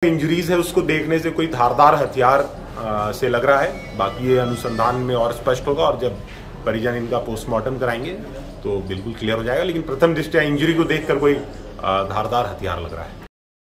Injuries है उसको देखने से कोई धारदार हथियार से लग रहा है। बाकी ये अनुसंधान में और स्पष्ट होगा और जब परिजन इनका पोस्टमार्टम कराएंगे तो बिल्कुल क्लियर हो जाएगा, लेकिन प्रथम दृष्टया इंजरी को देखकर कोई धारदार हथियार लग रहा है।